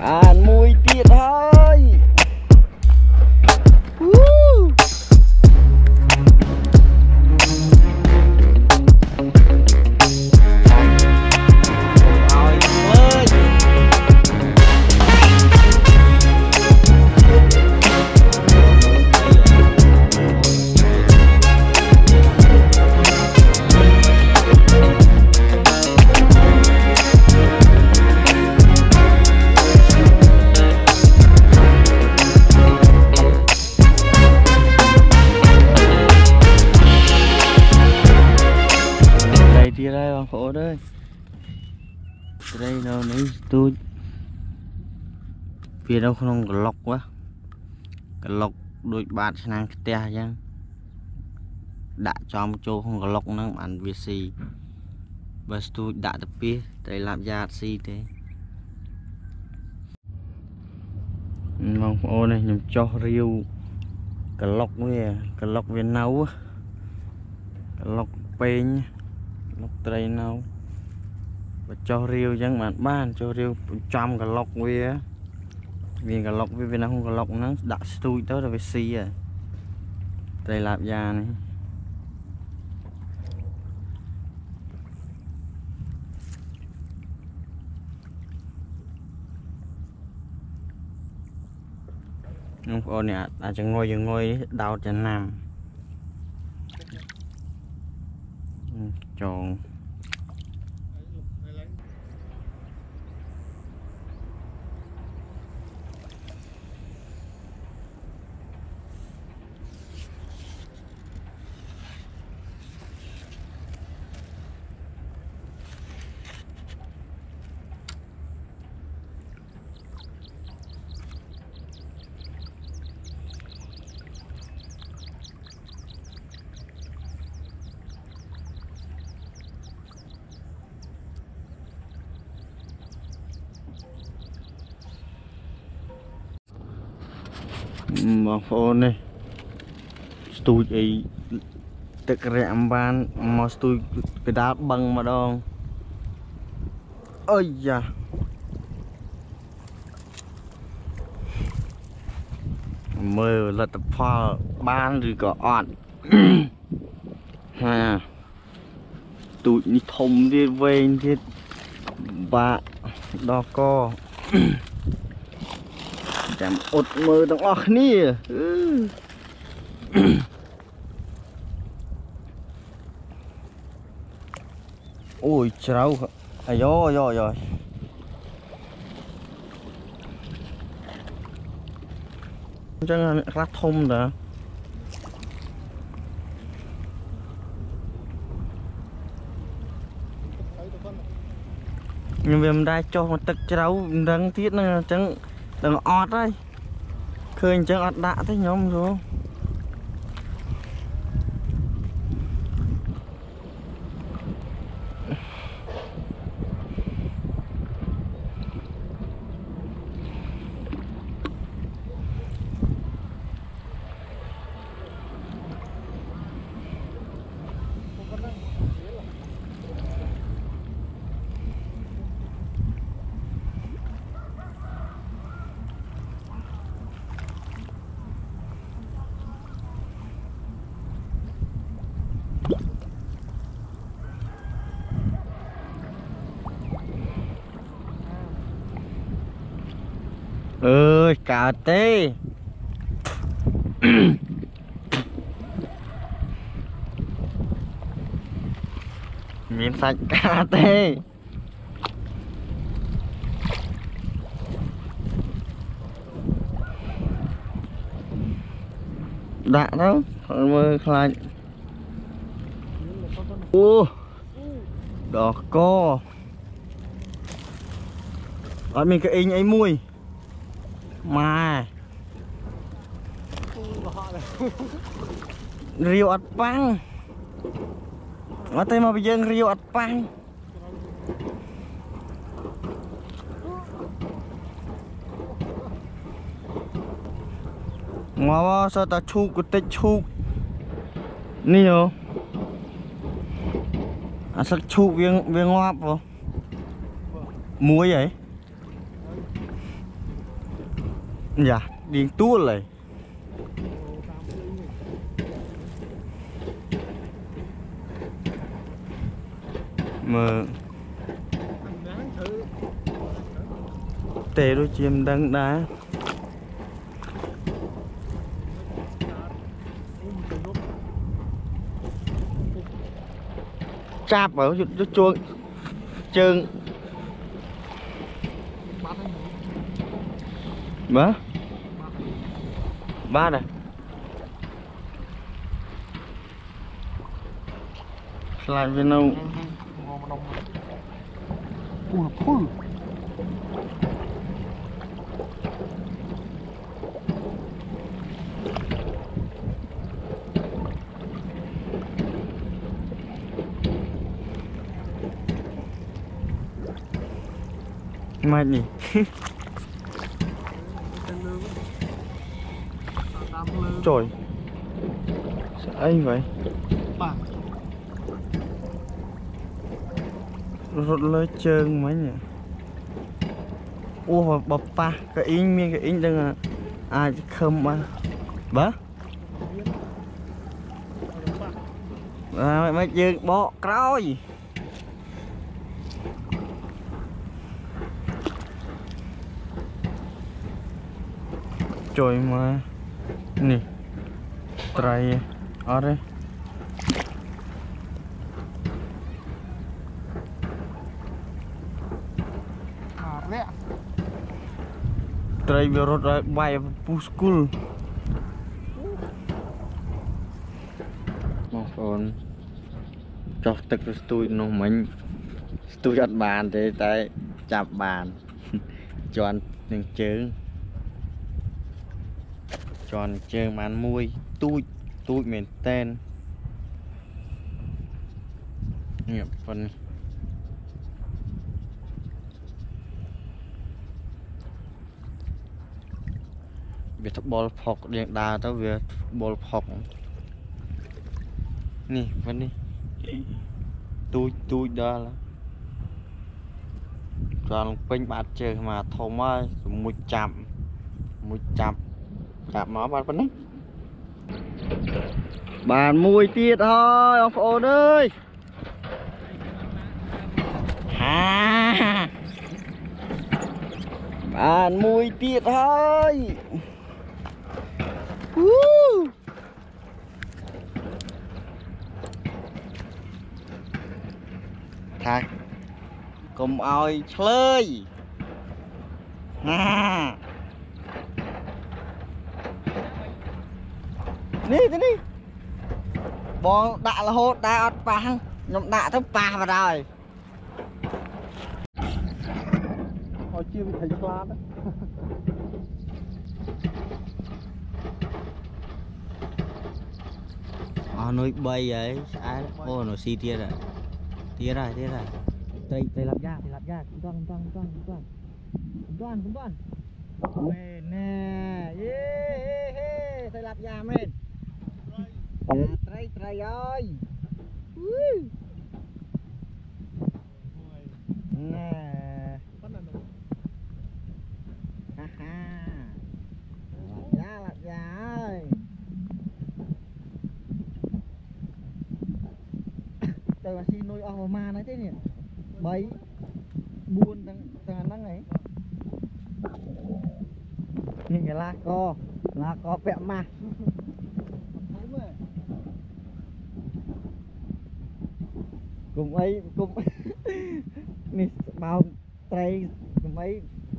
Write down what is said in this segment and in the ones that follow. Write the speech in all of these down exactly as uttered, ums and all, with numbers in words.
Bạn mùi tiệt hơi. Woo. Đi đây bằng khổ đây. Đây đâu nấy tôi phía đâu không có lọc quá. Cái lọc đôi bạn sang cái te chăng đã cho một chỗ không có lọc năng ăn việc gì và tôi đã tập biết để làm ra gì thế mong ô này nhầm cho riêu cái lọc với cái lọc với nấu cái lọc pen lọc tây nấu và cho riêu chẳng bạn ban cho riêu trăm cái lọc với vì cái lọc với Việt Nam không có lọc nó đã tôi tới là về xì à đây làm ra này không có nè à chẳng ngồi giờ ngồi đau chân nam tròn mà phone này tôi ấy tự rèm ban mà tôi cái đá băng mà đâu ơi da mơ là tập pha ban rồi có ọt ha tụi đi thông đi về đi bà đo co chạm ột mơ trong óc ní ừ. Ôi cháu à gió gió rồi chẳng là lát thông đó nhưng vì mình đang cho một tật cháu đang thiết nó chẳng đừng ọt đấy khơi chẳng ọt đã thế nhóm rồi ơi cà tê miếng sạch cà tê đã đâu mơ khai ô đỏ co ở mình cái in ấy mùi mà riêu ắt băng ở đây mà bây giờ riêu ắt băng ngó sao ta chụp cái tết chụp nhiều à sao chụp viên viên ngóp vô muối vậy dạ điên tua lại mà tê đôi chim đang đá chạp ở chút chuông chừng bá ba này lại bên đâu mai nhỉ trời sao anh vậy rút lơi trơn mấy nhỉ ô bập pa cái in miếng cái in đang à ai không mà bả à mấy chơi bọ cối trời mà nè trai ở đây trai vừa rồi bay puskul một con cho tất cả tôi nó mình tôi chặt bàn thì tại chạp bàn cho anh những chữ tròn chơi màn mui tui tui miền tên nghiệp phần việc tập ball phọc điện đà tới việc ball phọc nè vẫn đi tui tui đó là tròn quanh bát chơi mà thôm ơi một chạm một chạm chạm nó bạn vẫn đấy bàn mùi tiết thôi ông phụ ơi à bàn mùi tiết thôi uh. Thạc cùng ơi chơi à đi đi đi bong đã là hốt đã ọt băng nhom đã thấp pa vào rồi họ chưa bị thấy choáng đấy à nuôi bay ấy ai ô nó xì tia rồi tia rồi tia rồi tây tây làm da tây làm da cũng toan toan toan toan toan cũng toan men nè yeah tây làm da men trai trai ơi nè ha ha làm da làm da ơi tôi mà xin nuôi ong ma nói thế nhỉ bấy buôn đang đang đang ấy nhìn cái lá co lá co vẹo ma cùng ấy cùng nè bao tay cùng ấy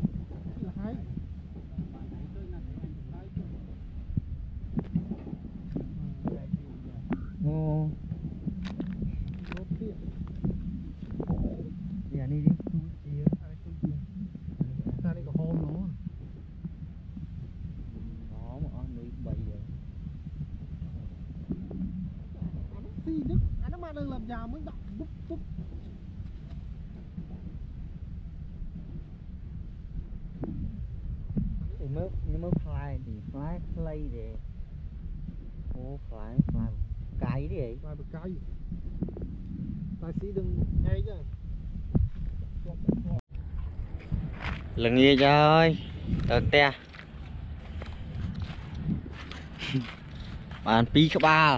ồ giờ đi đi ra đây có hôm nó có một con nuôi bầy rồi phi đức anh nó mang lên làm già mới đọc bút bút thì mới mới fly thì fly play để ô fly fly cái đi ấy fly cái tài xế đừng ngay chứ lần nghe trời tờ te Bàn pi các ba.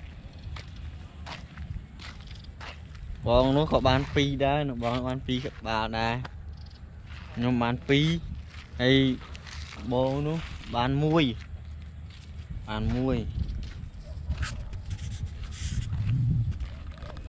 Bọn nó có bàn pi đây, nó bọn bàn pi các ba đây. Nhưng bàn pi hay bố nó bàn muôi. Bàn muôi.